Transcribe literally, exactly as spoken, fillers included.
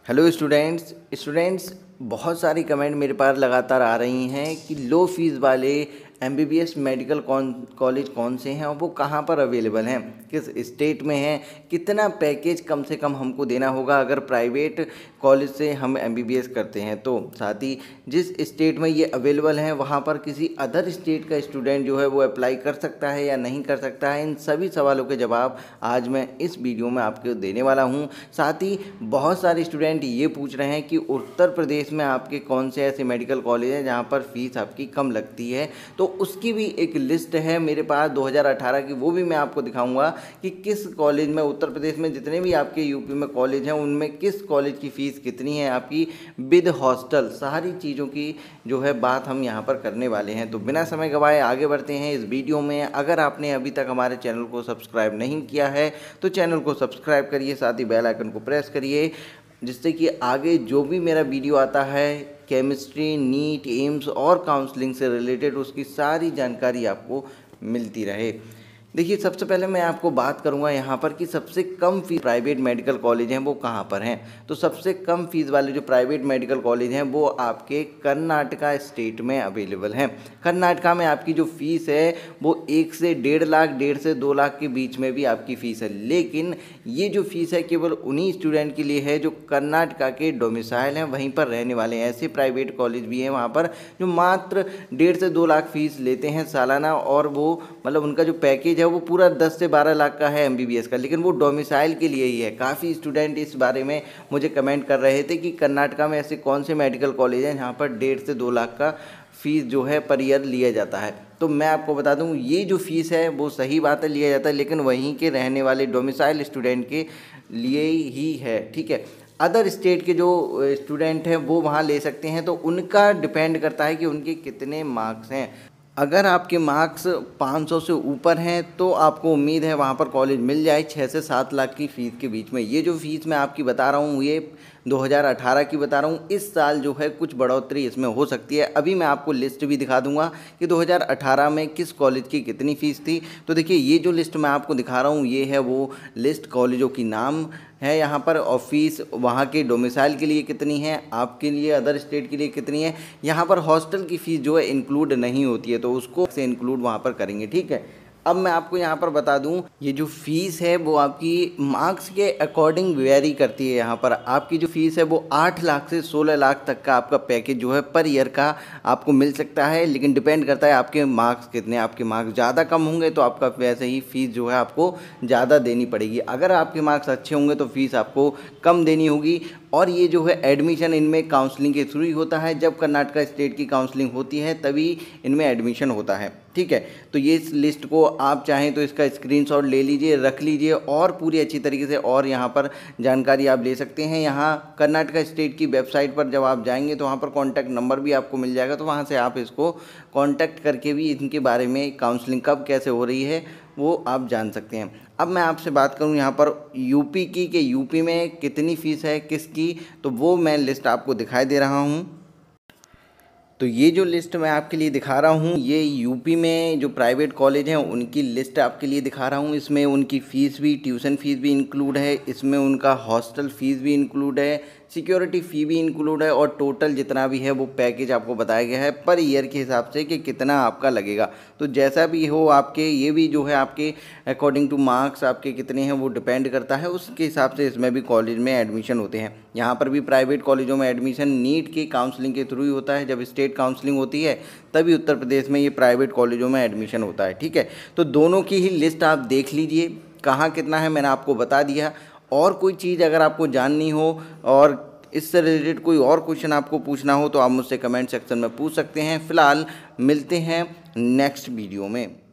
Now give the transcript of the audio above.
Hello students students बहुत सारी comment मेरे पास लगातार आ रही हैं कि लो फीस वाले एमबीबीएस मेडिकल कौन कॉलेज कौन से हैं और वो कहाँ पर अवेलेबल हैं, किस स्टेट में हैं, कितना पैकेज कम से कम हमको देना होगा अगर प्राइवेट कॉलेज से हम एमबीबीएस करते हैं। तो साथ ही जिस स्टेट में ये अवेलेबल हैं वहाँ पर किसी अदर स्टेट का स्टूडेंट जो है वो अप्लाई कर सकता है या नहीं कर सकता है, इन सभी सवालों के जवाब आज मैं इस वीडियो में आपको देने वाला हूँ। साथ ही बहुत सारे स्टूडेंट ये पूछ रहे हैं कि उत्तर प्रदेश में आपके कौन से ऐसे मेडिकल कॉलेज हैं जहाँ पर फीस आपकी कम लगती है, तो उसकी भी एक लिस्ट है मेरे पास दो हज़ार अठारह की, वो भी मैं आपको दिखाऊंगा कि किस कॉलेज में उत्तर प्रदेश में जितने भी आपके यूपी में कॉलेज हैं उनमें किस कॉलेज की फ़ीस कितनी है आपकी विद हॉस्टल, सारी चीज़ों की जो है बात हम यहाँ पर करने वाले हैं। तो बिना समय गवाए आगे बढ़ते हैं इस वीडियो में। अगर आपने अभी तक हमारे चैनल को सब्सक्राइब नहीं किया है तो चैनल को सब्सक्राइब करिए, साथ ही बेल आइकन को प्रेस करिए जिससे कि आगे जो भी मेरा वीडियो आता है केमिस्ट्री, नीट, एम्स और काउंसलिंग से रिलेटेड उसकी सारी जानकारी आपको मिलती रहे। देखिए, सबसे पहले मैं आपको बात करूंगा यहाँ पर कि सबसे कम फीस प्राइवेट मेडिकल कॉलेज हैं वो कहाँ पर हैं। तो सबसे कम फीस वाले जो प्राइवेट मेडिकल कॉलेज हैं वो आपके कर्नाटका स्टेट में अवेलेबल हैं। कर्नाटका में आपकी जो फ़ीस है वो एक से डेढ़ लाख डेढ़ से दो लाख के बीच में भी आपकी फ़ीस है, लेकिन ये जो फ़ीस है केवल उन्हीं स्टूडेंट के लिए है जो कर्नाटका के डोमिसाइल हैं, वहीं पर रहने वाले हैं। ऐसे प्राइवेट कॉलेज भी हैं वहाँ पर जो मात्र डेढ़ से दो लाख फीस लेते हैं सालाना, और वो मतलब उनका जो पैकेज है वो पूरा दस से बारह लाख का है एमबीबीएस का, लेकिन वो डोमिसाइल के लिए ही है। काफ़ी स्टूडेंट इस बारे में मुझे कमेंट कर रहे थे कि कर्नाटका में ऐसे कौन से मेडिकल कॉलेज हैं जहाँ पर डेढ़ से दो लाख का फ़ीस जो है पर ईयर लिया जाता है। तो मैं आपको बता दूं ये जो फ़ीस है वो सही बात है लिया जाता है, लेकिन वहीं के रहने वाले डोमिसाइल स्टूडेंट के लिए ही है, ठीक है। अदर स्टेट के जो स्टूडेंट हैं वो वहाँ ले सकते हैं, तो उनका डिपेंड करता है कि उनके कितने मार्क्स हैं। अगर आपके मार्क्स पाँच सौ से ऊपर हैं तो आपको उम्मीद है वहाँ पर कॉलेज मिल जाए छः से सात लाख की फ़ीस के बीच में। ये जो फ़ीस मैं आपकी बता रहा हूँ ये दो हज़ार अठारह की बता रहा हूँ, इस साल जो है कुछ बढ़ोतरी इसमें हो सकती है। अभी मैं आपको लिस्ट भी दिखा दूंगा कि दो हज़ार अठारह में किस कॉलेज की कितनी फ़ीस थी। तो देखिए, ये जो लिस्ट मैं आपको दिखा रहा हूँ ये है वो लिस्ट कॉलेजों की नाम है यहाँ पर, और फीस वहाँ के डोमिसाइल के लिए कितनी है, आपके लिए अदर स्टेट के लिए कितनी है। यहाँ पर हॉस्टल की फ़ीस जो है इंक्लूड नहीं होती है, तो उसको से इंक्लूड वहाँ पर करेंगे, ठीक है। अब मैं आपको यहाँ पर बता दूँ ये जो फ़ीस है वो आपकी मार्क्स के अकॉर्डिंग वेरी करती है। यहाँ पर आपकी जो फ़ीस है वो आठ लाख से सोलह लाख तक का आपका पैकेज जो है पर ईयर का आपको मिल सकता है, लेकिन डिपेंड करता है आपके मार्क्स कितने। आपके मार्क्स ज़्यादा कम होंगे तो आपका वैसे ही फ़ीस जो है आपको ज़्यादा देनी पड़ेगी, अगर आपके मार्क्स अच्छे होंगे तो फ़ीस आपको कम देनी होगी। और ये जो है एडमिशन इनमें काउंसलिंग के थ्रू ही होता है, जब कर्नाटका स्टेट की काउंसलिंग होती है तभी इनमें एडमिशन होता है, ठीक है। तो ये इस लिस्ट को आप चाहें तो इसका स्क्रीनशॉट ले लीजिए, रख लीजिए और पूरी अच्छी तरीके से और यहाँ पर जानकारी आप ले सकते हैं। यहाँ कर्नाटका स्टेट की वेबसाइट पर जब आप जाएंगे तो वहाँ पर कॉन्टैक्ट नंबर भी आपको मिल जाएगा, तो वहाँ से आप इसको कॉन्टैक्ट करके भी इनके बारे में काउंसलिंग कब कैसे हो रही है वो आप जान सकते हैं। अब मैं आपसे बात करूं यहाँ पर यूपी की कि यूपी में कितनी फ़ीस है किसकी, तो वो मैं लिस्ट आपको दिखाई दे रहा हूँ। तो ये जो लिस्ट मैं आपके लिए दिखा रहा हूँ ये यूपी में जो प्राइवेट कॉलेज हैं उनकी लिस्ट आपके लिए दिखा रहा हूँ। इसमें उनकी फ़ीस भी, ट्यूशन फ़ीस भी इंक्लूड है, इसमें उनका हॉस्टल फ़ीस भी इंक्लूड है, सिक्योरिटी फ़ी भी इंक्लूड है, और टोटल जितना भी है वो पैकेज आपको बताया गया है पर ईयर के हिसाब से कि कितना आपका लगेगा। तो जैसा भी हो आपके ये भी जो है आपके अकॉर्डिंग टू मार्क्स आपके कितने हैं वो डिपेंड करता है, उसके हिसाब से इसमें भी कॉलेज में एडमिशन होते हैं। यहाँ पर भी प्राइवेट कॉलेजों में एडमिशन नीट की काउंसलिंग के थ्रू ही होता है, जब स्टेट काउंसलिंग होती है तभी उत्तर प्रदेश में ये प्राइवेट कॉलेजों में एडमिशन होता है, ठीक है। तो दोनों की ही लिस्ट आप देख लीजिए, कहाँ कितना है मैंने आपको बता दिया। और कोई चीज़ अगर आपको जाननी हो और इससे रिलेटेड कोई और क्वेश्चन आपको पूछना हो तो आप मुझसे कमेंट सेक्शन में पूछ सकते हैं। फ़िलहाल मिलते हैं नेक्स्ट वीडियो में।